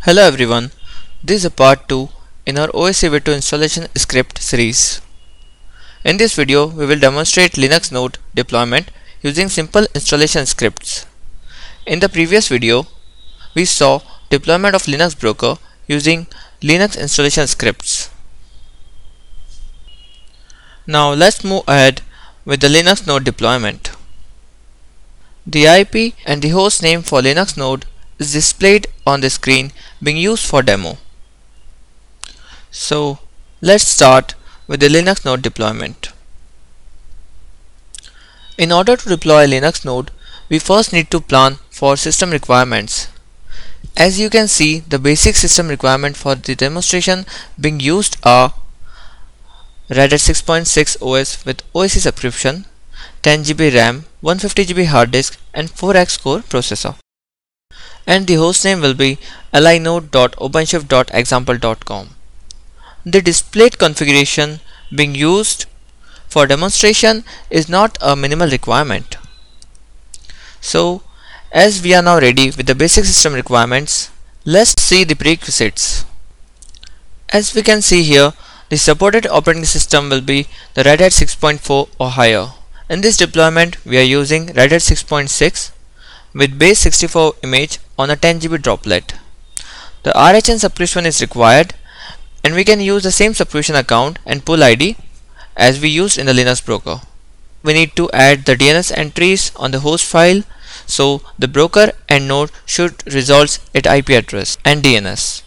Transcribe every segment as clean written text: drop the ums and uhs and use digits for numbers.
Hello everyone, this is a part 2 in our OS V2 installation script series. In this video, we will demonstrate Linux Node deployment using simple installation scripts. In the previous video, we saw deployment of Linux Broker using Linux installation scripts. Now let's move ahead with the Linux Node deployment. The IP and the host name for Linux Node is displayed on the screen being used for demo. So let's start with the Linux Node deployment. In order to deploy a Linux Node, we first need to plan for system requirements. As you can see, the basic system requirement for the demonstration being used are Red Hat 6.6 OS with OSC subscription, 10 GB RAM, 150 GB hard disk and 4x core processor. And the hostname will be linode.openshift.example.com. The displayed configuration being used for demonstration is not a minimal requirement. So, as we are now ready with the basic system requirements, let's see the prerequisites. As we can see here, the supported operating system will be the Red Hat 6.4 or higher. In this deployment, we are using Red Hat 6.6 with base 64 image on a 10 GB droplet. The RHN subscription is required and we can use the same subscription account and pool ID as we used in the Linux Broker. We need to add the DNS entries on the host file, so the broker and node should resolve its IP address and DNS.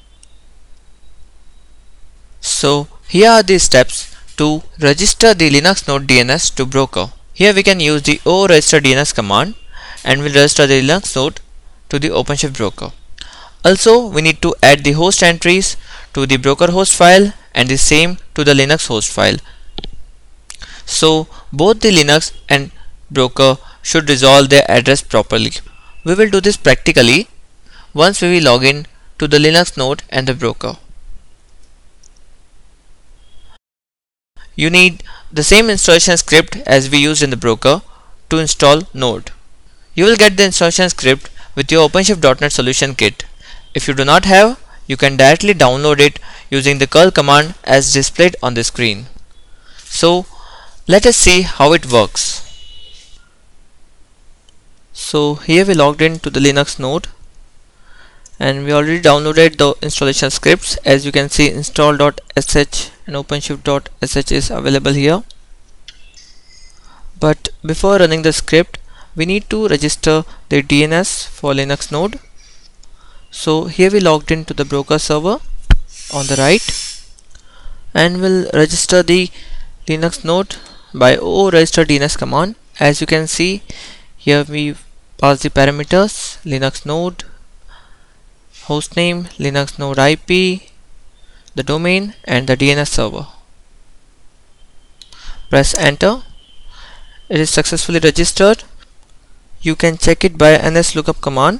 So here are the steps to register the Linux Node DNS to broker. Here we can use the o-register DNS command and will register the Linux node to the OpenShift broker. Also, we need to add the host entries to the broker host file and the same to the Linux host file. So both the Linux and broker should resolve their address properly. We will do this practically once we will log in to the Linux node and the broker. You need the same installation script as we used in the broker to install node. You will get the installation script with your OpenShift.NET Solution Kit. If you do not have, you can directly download it using the curl command as displayed on the screen. So let us see how it works. So here we logged in to the Linux node and we already downloaded the installation scripts. As you can see, install.sh and OpenShift.sh is available here. But before running the script, we need to register the DNS for Linux node. So here we logged into the broker server on the right and will register the Linux node by o-register DNS command. As you can see, here we pass the parameters Linux node, hostname, Linux node IP, the domain and the DNS server. Press enter. It is successfully registered. You can check it by nslookup command.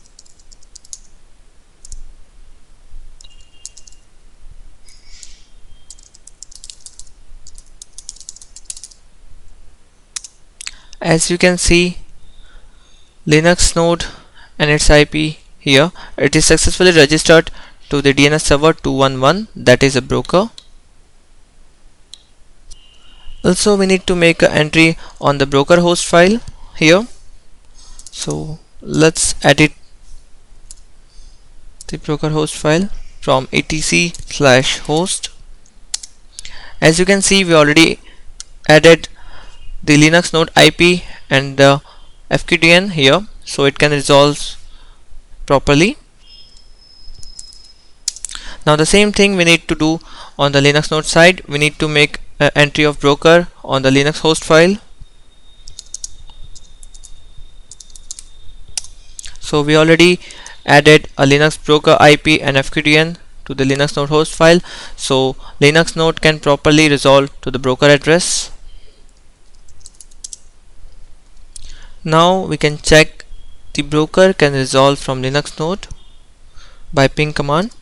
As you can see, Linux node and its IP here, it is successfully registered to the DNS server 211, that is a broker. Also, we need to make an entry on the broker host file here. So let's edit the broker host file from etc/host. As you can see, we already added the Linux node IP and the FQDN here, so it can resolve properly. Now the same thing we need to do on the Linux node side. We need to make an entry of broker on the Linux host file. So we already added a Linux broker IP and FQDN to the Linux node host file, so Linux node can properly resolve to the broker address. Now we can check the broker can resolve from Linux node by ping command.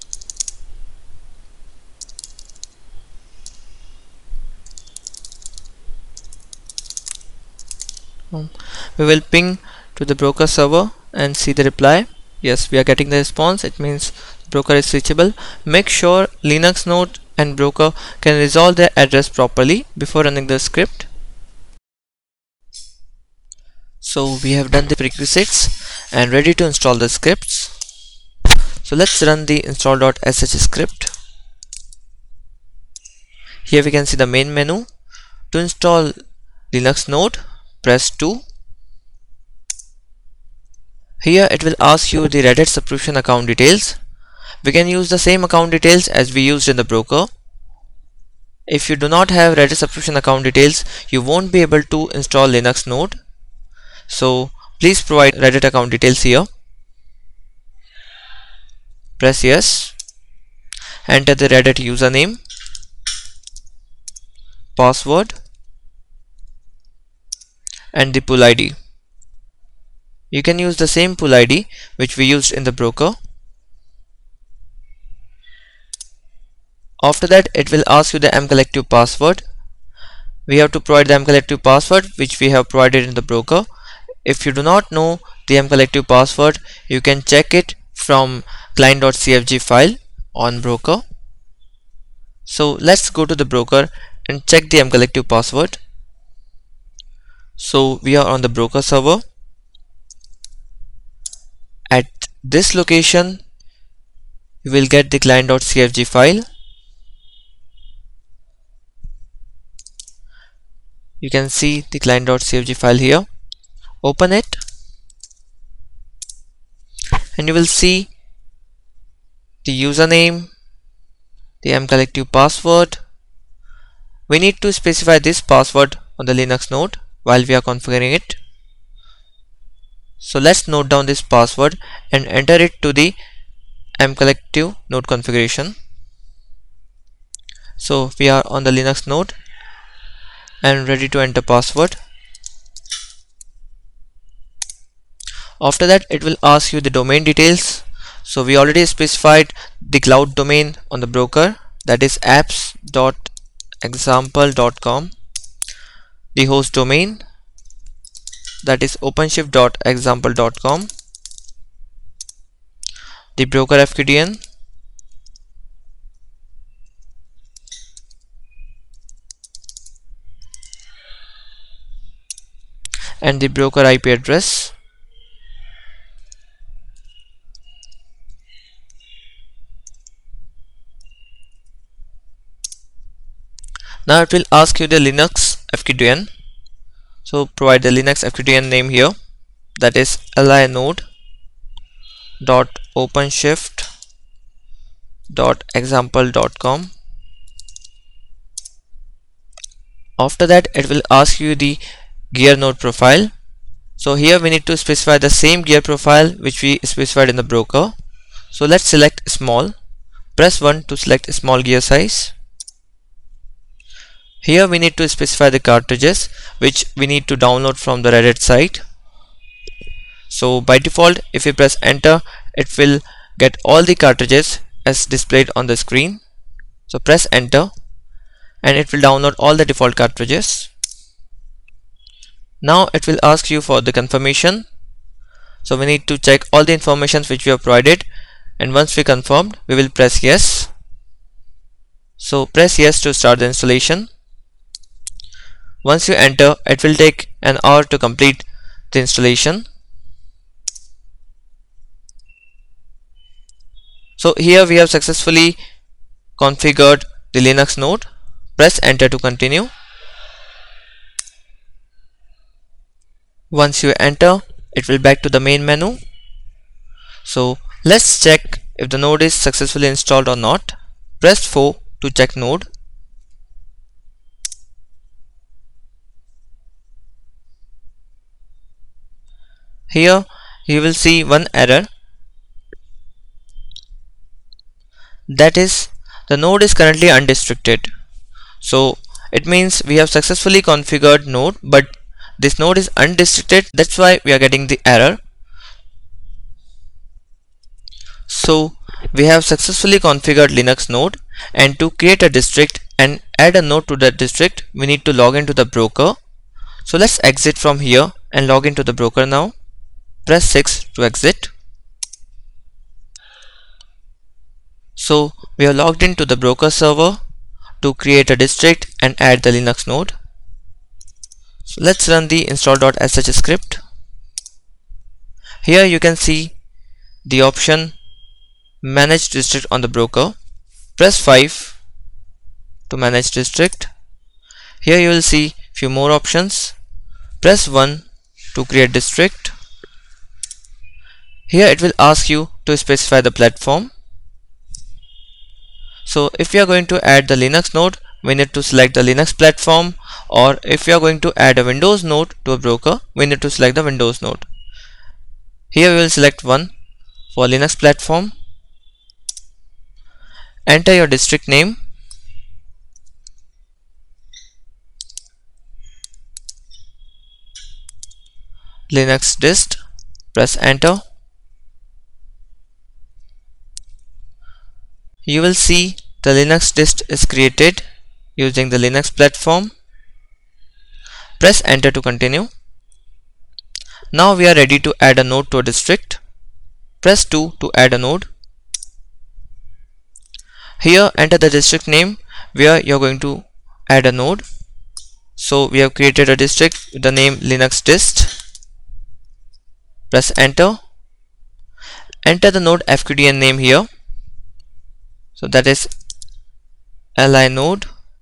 We will ping to the broker server and see the reply. Yes, we are getting the response. It means broker is reachable. Make sure Linux node and broker can resolve their address properly before running the script. So we have done the prerequisites and ready to install the scripts. So let's run the install.sh script. Here we can see the main menu. To install Linux node, press 2. Here it will ask you the Reddit subscription account details. We can use the same account details as we used in the broker. If you do not have Reddit subscription account details, you won't be able to install Linux node. So please provide Reddit account details here. Press yes. Enter the Reddit username, password, and the pool ID. You can use the same pool ID which we used in the broker. After that, it will ask you the mcollective password. We have to provide the mcollective password which we have provided in the broker. If you do not know the mcollective password, you can check it from client.cfg file on broker. So let's go to the broker and check the mcollective password. So we are on the broker server. At this location, you will get the client.cfg file. You can see the client.cfg file here. Open it and you will see the username, the mcollective password. We need to specify this password on the Linux node while we are configuring it. So let's note down this password and enter it to the mcollective node configuration. So we are on the Linux node and ready to enter password. After that, it will ask you the domain details. So we already specified the cloud domain on the broker, that is apps.example.com. The host domain, that is openshift.example.com. The broker FQDN, and the broker IP address. Now it will ask you the Linux FQDN. So provide the Linux FQDN name here, that is linode.openshift.example.com. After that, it will ask you the gear node profile. So here we need to specify the same gear profile which we specified in the broker. So let's select small. Press 1 to select small gear size. Here we need to specify the cartridges which we need to download from the Reddit site. So by default, if you press enter, it will get all the cartridges as displayed on the screen. So press enter and it will download all the default cartridges. Now it will ask you for the confirmation. So we need to check all the information which we have provided, and once we confirmed, we will press yes. So press yes to start the installation. Once you enter, it will take an hour to complete the installation. So here we have successfully configured the Linux node. Press enter to continue. Once you enter, it will back to the main menu. So let's check if the node is successfully installed or not. Press 4 to check node. Here you will see one error, that is the node is currently unrestricted. So it means we have successfully configured node, but this node is unrestricted. That's why we are getting the error. So we have successfully configured Linux node, and to create a district and add a node to that district, we need to log into the broker. So let's exit from here and log into the broker now. Press 6 to exit. So we are logged into the broker server to create a district and add the Linux node. So let's run the install.sh script. Here you can see the option manage district on the broker. Press 5 to manage district. Here you will see few more options. Press 1 to create district. Here it will ask you to specify the platform. So if you are going to add the Linux node, we need to select the Linux platform, or if you are going to add a Windows node to a broker, we need to select the Windows node. Here we will select one for Linux platform. Enter your district name. Linux dist. Press enter. You will see the Linux dist is created using the Linux platform. Press enter to continue. Now we are ready to add a node to a district. Press 2 to add a node. Here enter the district name where you are going to add a node. So we have created a district with the name Linux dist. Press enter. Enter the node FQDN name here. So that is linode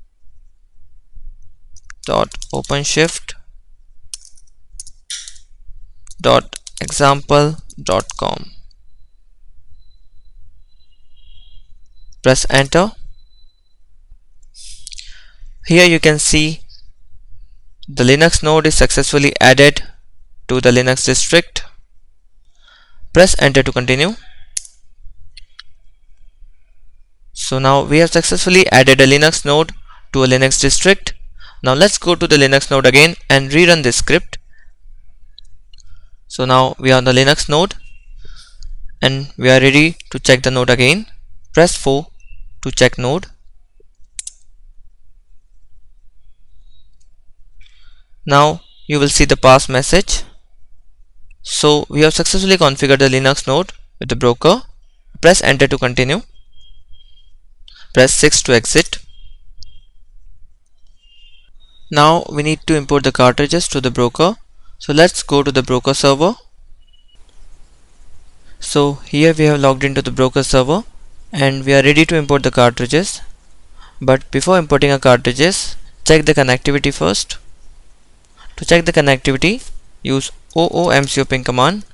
dot openshift dot example.com. Press enter. Here you can see the Linux node is successfully added to the Linux district. Press enter to continue. So now we have successfully added a Linux node to a Linux district. Now let's go to the Linux node again and rerun this script. So now we are on the Linux node and we are ready to check the node again. Press 4 to check node. Now you will see the pass message. So we have successfully configured the Linux node with the broker. Press enter to continue. Press 6 to exit. Now we need to import the cartridges to the broker. So let's go to the broker server. So here we have logged into the broker server and we are ready to import the cartridges. But before importing a cartridges, check the connectivity first. To check the connectivity, use oomcoping command.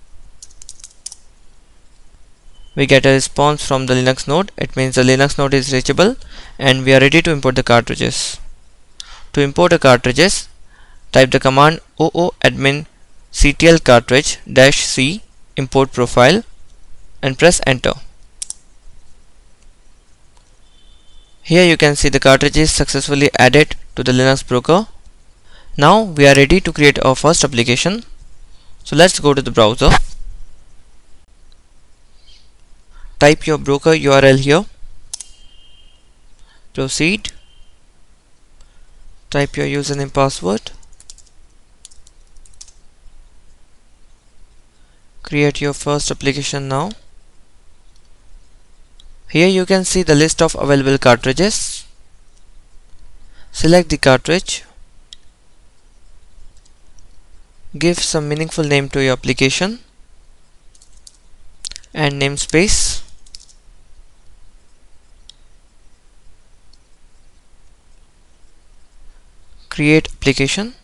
We get a response from the Linux node. It means the Linux node is reachable and we are ready to import the cartridges. To import the cartridges, type the command ooadmin ctl cartridge -c import profile and press enter. Here you can see the cartridges successfully added to the Linux broker. Now we are ready to create our first application. So let's go to the browser. Type your broker URL here. Proceed. Type your username password. Create your first application now. Here you can see the list of available cartridges. Select the cartridge. Give some meaningful name to your application and namespace. Create application.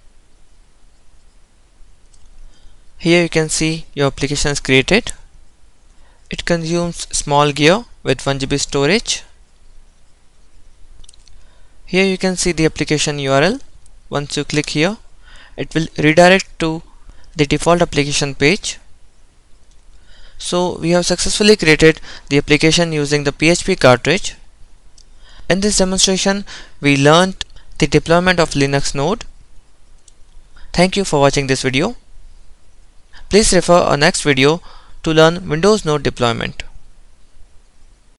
Here you can see your application is created. It consumes small gear with 1 GB storage. Here you can see the application URL. Once you click here, it will redirect to the default application page. So we have successfully created the application using the PHP cartridge. In this demonstration, we learned the deployment of Linux node. Thank you for watching this video. Please refer our next video to learn Windows node deployment.